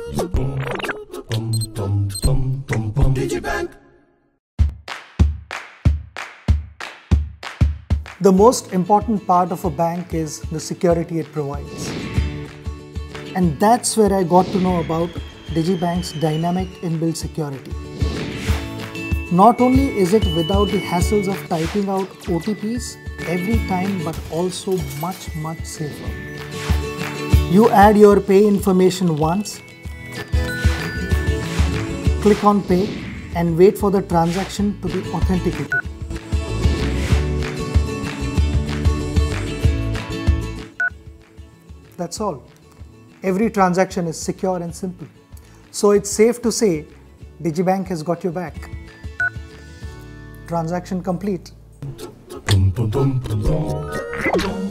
Digibank. The most important part of a bank is the security it provides. And that's where I got to know about Digibank's dynamic inbuilt security. Not only is it without the hassles of typing out OTPs every time, but also much safer. You add your pay information once, click on pay and wait for the transaction to be authenticated. That's all. Every transaction is secure and simple. So it's safe to say Digibank has got your back. Transaction complete.